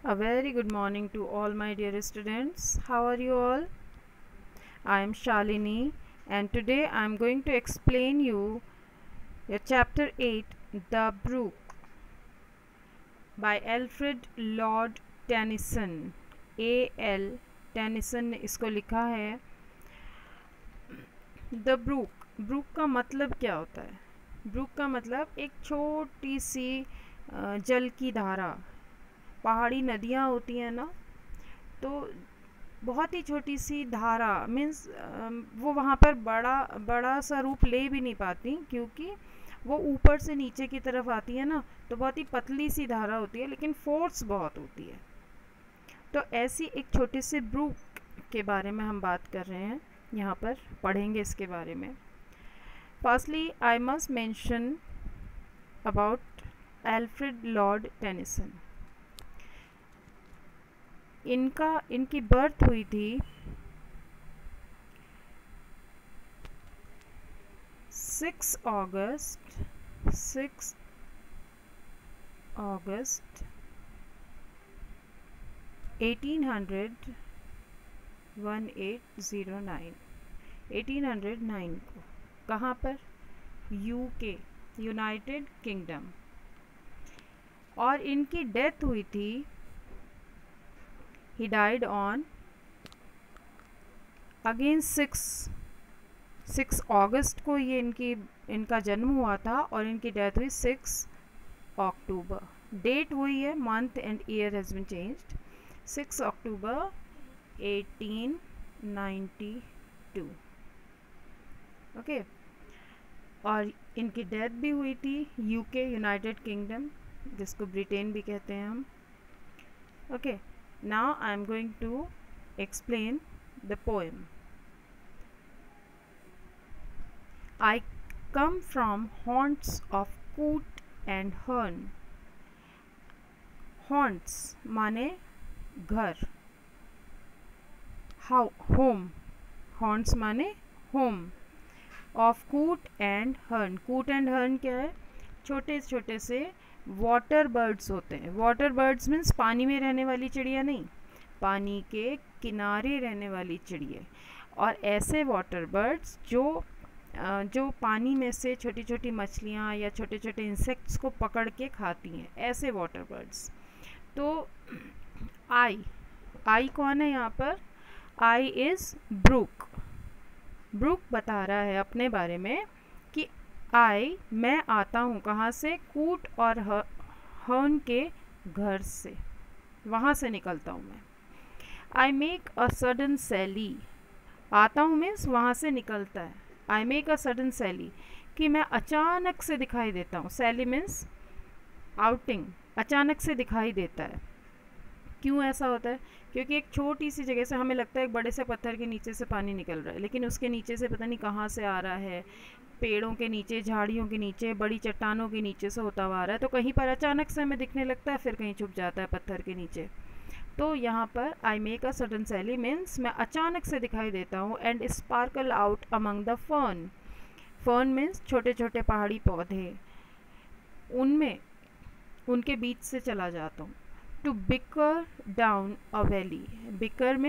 A very good morning to all my dear students. How are you all? I am Shalini and today I am going to explain you your chapter 8 The Brook by Alfred Lord Tennyson. A.L. Tennyson ने इसको लिखा है. The Brooke का मतलब क्या होता है? Brooke का मतलब एक छोटी सी जल की धारा. पहाड़ी नदियाँ होती हैं ना, तो बहुत ही छोटी सी धारा मीन्स वो वहाँ पर बड़ा सा रूप ले भी नहीं पाती, क्योंकि वो ऊपर से नीचे की तरफ आती है ना, तो बहुत ही पतली सी धारा होती है, लेकिन फोर्स बहुत होती है. तो ऐसी एक छोटी सी ब्रूक के बारे में हम बात कर रहे हैं, यहाँ पर पढ़ेंगे इसके बारे में. Firstly I must mention about Alfred Lord Tennyson. इनकी बर्थ हुई थी 6 अगस्त 1809 को. कहाँ पर? UK, United Kingdom. और इनकी डेथ हुई थी, he died on अगेन 6 अगस्त को. ये इनका जन्म हुआ था और इनकी डेथ हुई 6 अक्टूबर. डेट हुई है, month and year has been changed. 6 अक्टूबर 1892. ओके. और इनकी डेथ भी हुई थी यूके, यूनाइटेड किंगडम, जिसको ब्रिटेन भी कहते हैं हम. Okay. Now I am going to explain the poem. I come from haunts of coot and hern. Haunts माने घर, home. Haunts माने home. Of coot and hern. Coot and hern क्या है? छोटे छोटे से वाटर बर्ड्स होते हैं. वाटर बर्ड्स मीन्स पानी में रहने वाली चिड़िया नहीं, पानी के किनारे रहने वाली चिड़िया. और ऐसे वाटर बर्ड्स जो पानी में से छोटी छोटी मछलियाँ या छोटे छोटे इंसेक्ट्स को पकड़ के खाती हैं, ऐसे वाटर बर्ड्स. तो आई कौन है यहाँ पर? I is Brooke. ब्रूक बता रहा है अपने बारे में कि मैं आता हूँ कहाँ से? कूट और हर्न के घर से, वहाँ से निकलता हूँ मैं. I make a sudden sally. आता हूँ मीन्स वहाँ से निकलता है. आई मेक अ सडन सैली कि मैं अचानक से दिखाई देता हूँ. सैली मीन्स आउटिंग, अचानक से दिखाई देता है. क्यों ऐसा होता है? क्योंकि एक छोटी सी जगह से हमें लगता है एक बड़े से पत्थर के नीचे से पानी निकल रहा है, लेकिन उसके नीचे से पता नहीं कहाँ से आ रहा है. पेड़ों के नीचे, झाड़ियों के नीचे, बड़ी चट्टानों के नीचे से होता हुआ आ रहा है. तो कहीं पर अचानक से हमें दिखने लगता है, फिर कहीं छुप जाता है पत्थर के नीचे. तो यहाँ पर I make a sudden sally means मैं अचानक से दिखाई देता हूँ. And sparkle out among the fern. Fern means छोटे छोटे पहाड़ी पौधे, उनमें उनके बीच से चला जाता हूँ. To bicker down a valley. Bicker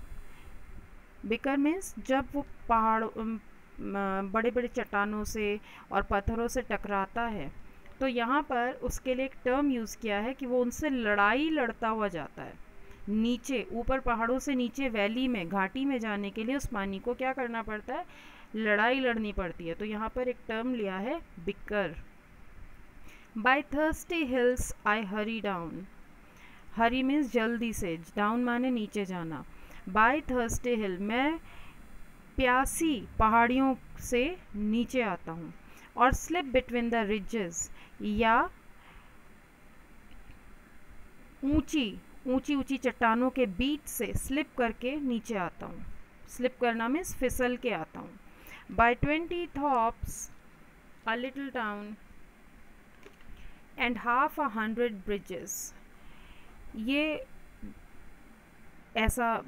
means जब वो पहाड़ बड़े बड़े चट्टानों से और पत्थरों से टकराता है, तो यहाँ पर उसके लिए एक टर्म यूज़ किया है कि वो उनसे लड़ाई लड़ता हुआ जाता है. नीचे, ऊपर पहाड़ों से नीचे वैली में, घाटी में जाने के लिए उस पानी को क्या करना पड़ता है? लड़ाई लड़नी पड़ती है. तो यहाँ पर एक टर्म लिया है bicker. By thirsty hills I hurry down. Hurry means जल्दी से, डाउन माने नीचे जाना. बाय थर्स्टी हिल, मैं प्यासी पहाड़ियों से नीचे आता हूँ. और स्लिप बिटवीन द रिजेस, या ऊंची चट्टानों के बीच से स्लिप करके नीचे आता हूँ. स्लिप करना मीन्स फिसल के आता हूँ. By 20 thorps a little town and half 100 bridges. ये ऐसा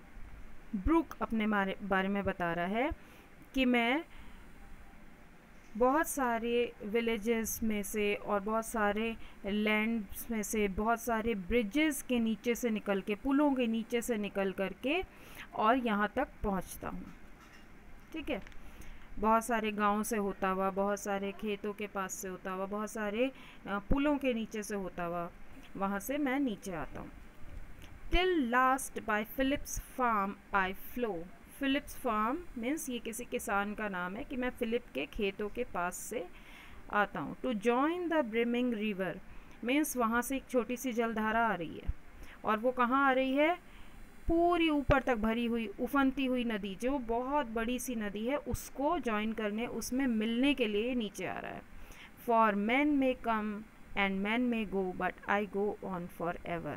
ब्रूक अपने बारे में बता रहा है कि मैं बहुत सारे विलेजेस में से और बहुत सारे लैंड्स में से, बहुत सारे ब्रिजेस के नीचे से निकल के, पुलों के नीचे से निकल कर के और यहाँ तक पहुँचता हूँ। ठीक है, बहुत सारे गाँव से होता हुआ, बहुत सारे खेतों के पास से होता हुआ, बहुत सारे पुलों के नीचे से होता हुआ वहाँ से मैं नीचे आता हूँ। Till last by Philip's farm I flow. Philip's farm means ये किसी किसान का नाम है कि मैं फिलिप के खेतों के पास से आता हूँ। To join the brimming river means वहाँ से एक छोटी सी जलधारा आ रही है, और वो कहाँ आ रही है? पूरी ऊपर तक भरी हुई उफनती हुई नदी, जो बहुत बड़ी सी नदी है, उसको ज्वाइन करने, उसमें मिलने के लिए नीचे आ रहा है। For men may come and men may go but I go on for ever.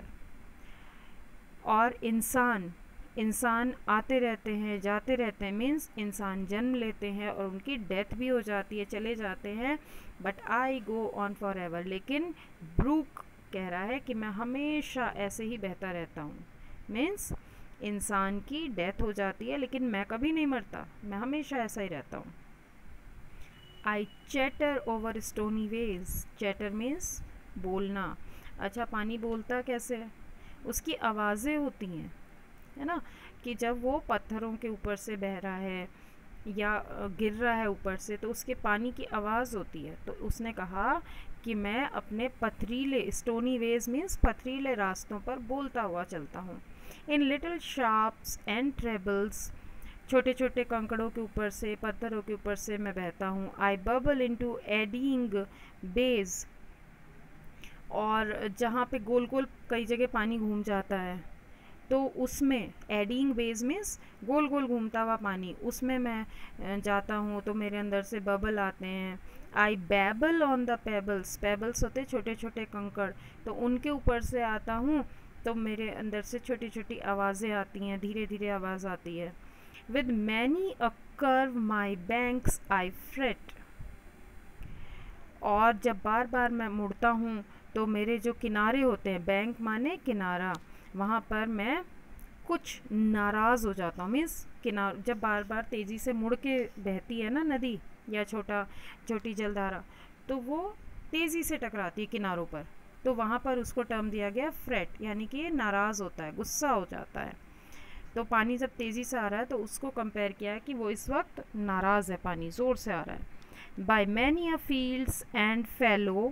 और इंसान आते रहते हैं, जाते रहते हैं, मीन्स इंसान जन्म लेते हैं और उनकी डेथ भी हो जाती है, चले जाते हैं, but I go on for ever. लेकिन ब्रूक कह रहा है कि मैं हमेशा ऐसे ही बहता रहता हूँ। मीन्स इंसान की डेथ हो जाती है लेकिन मैं कभी नहीं मरता, मैं हमेशा ऐसा ही रहता हूँ। I chatter over stony ways. Chatter means बोलना। अच्छा, पानी बोलता कैसे है? उसकी आवाज़ें होती हैं, है ना, कि जब वो पत्थरों के ऊपर से बह रहा है या गिर रहा है ऊपर से, तो उसके पानी की आवाज़ होती है। तो उसने कहा कि मैं अपने पथरीले, स्टोनी वेज मीन्स पथरीले रास्तों पर बोलता हुआ चलता हूँ। In little sharps and trebles, छोटे छोटे कंकड़ों के ऊपर से, पत्थरों के ऊपर से मैं बहता हूँ। I bubble into eddying bays, और जहाँ पे गोल गोल कई जगह पानी घूम जाता है, तो उसमें एडिंग बेज मीन्स गोल गोल घूमता हुआ पानी, उसमें मैं जाता हूँ तो मेरे अंदर से बबल आते हैं। I babble on the pebbles, pebbles होते छोटे छोटे कंकड़, तो उनके ऊपर से आता हूँ तो मेरे अंदर से छोटी छोटी आवाज़ें आती हैं, धीरे धीरे आवाज़ आती है। With many a curve my banks I fret, और जब बार बार मैं मुड़ता हूँ तो मेरे जो किनारे होते हैं, बैंक माने किनारा, वहाँ पर मैं कुछ नाराज़ हो जाता हूँ। मीन्स किनार जब बार बार तेज़ी से मुड़ के बहती है ना नदी या छोटी जलधारा, तो वो तेज़ी से टकराती है किनारों पर, तो वहाँ पर उसको टर्म दिया गया फ्रेट, यानी कि ये नाराज़ होता है, गुस्सा हो जाता है। तो पानी जब तेज़ी से आ रहा है तो उसको कंपेयर किया है कि वो इस वक्त नाराज़ है, पानी ज़ोर से आ रहा है। By many a fields and fallow,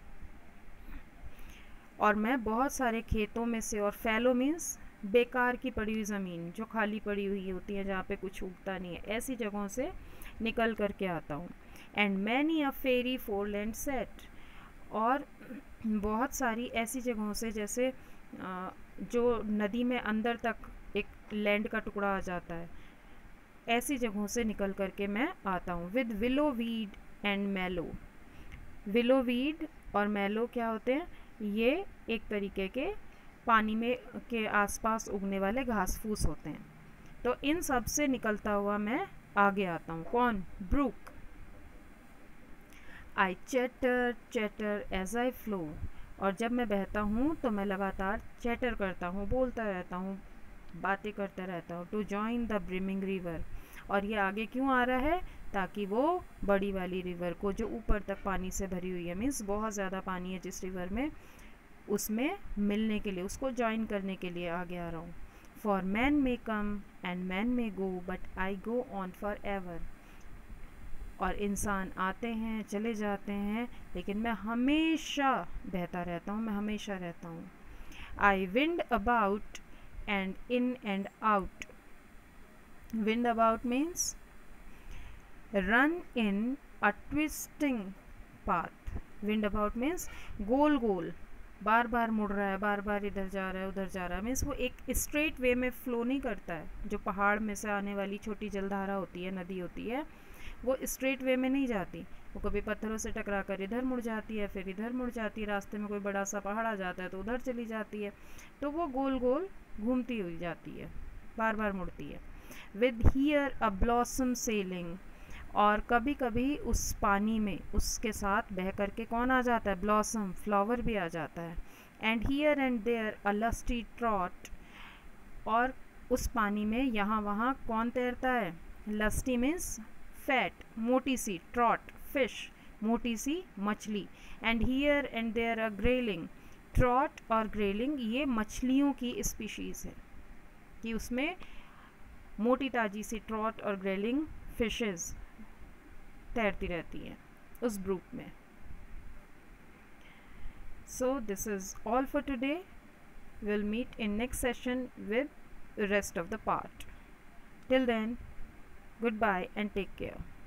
और मैं बहुत सारे खेतों में से, और फैलो मीन्स बेकार की पड़ी हुई ज़मीन, जो खाली पड़ी हुई होती है, जहाँ पे कुछ उगता नहीं है, ऐसी जगहों से निकल करके आता हूँ। And many a fairy foreland set, और बहुत सारी ऐसी जगहों से, जैसे जो नदी में अंदर तक एक लैंड का टुकड़ा आ जाता है, ऐसी जगहों से निकल करके मैं आता हूँ। With willow weed and mallow. Willow weed और मैलो क्या होते हैं? ये एक तरीके के पानी में के आसपास उगने वाले घास फूस होते हैं। तो इन सब से निकलता हुआ मैं आगे आता हूँ। कौन? Brook. I chatter chatter as I flow, और जब मैं बहता हूँ तो मैं लगातार चैटर करता हूँ, बोलता रहता हूँ, बातें करता रहता हूँ। To join the brimming river, और ये आगे क्यों आ रहा है? ताकि वो बड़ी वाली रिवर को, जो ऊपर तक पानी से भरी हुई है, मीन्स बहुत ज़्यादा पानी है जिस रिवर में, उसमें मिलने के लिए, उसको ज्वाइन करने के लिए आगे आ रहा हूँ। For men may come and men may go but I go on for ever, और इंसान आते हैं, चले जाते हैं, लेकिन मैं हमेशा बहता रहता हूँ, मैं हमेशा रहता हूँ। I wind about and in and out. Wind about means run in a twisting path. Wind about means गोल गोल, बार बार मुड़ रहा है, बार बार इधर जा रहा है, उधर जा रहा है, मीन्स वो एक स्ट्रेट वे में फ्लो नहीं करता है। जो पहाड़ में से आने वाली छोटी जलधारा होती है, नदी होती है, वो स्ट्रेट वे में नहीं जाती, वो कभी पत्थरों से टकरा कर इधर मुड़ जाती है, फिर इधर मुड़ जाती है, रास्ते में कोई बड़ा सा पहाड़ आ जाता है तो उधर चली जाती है, तो वो गोल गोल घूमती हुई जाती है, बार बार मुड़ती है। With here a blossom sailing, और कभी कभी उस पानी में उसके साथ बह करके कौन आ जाता है? ब्लॉसम, फ्लावर भी आ जाता है। And here and there a lusty trout, और उस पानी में यहाँ वहाँ कौन तैरता है? लस्टी मीन्स फैट, मोटी सी, ट्रॉट फिश, मोटी सी मछली, and here and there a grayling, trout और ग्रेलिंग ये मछलियों की स्पीशीज़ है कि उसमें मोटी ताजी सी ट्रॉट और ग्रेलिंग फिशेस तैरती रहती हैं उस ब्रूक में. So this is all for today. We'll meet in next session with the rest of the part. Till then, goodbye and take care.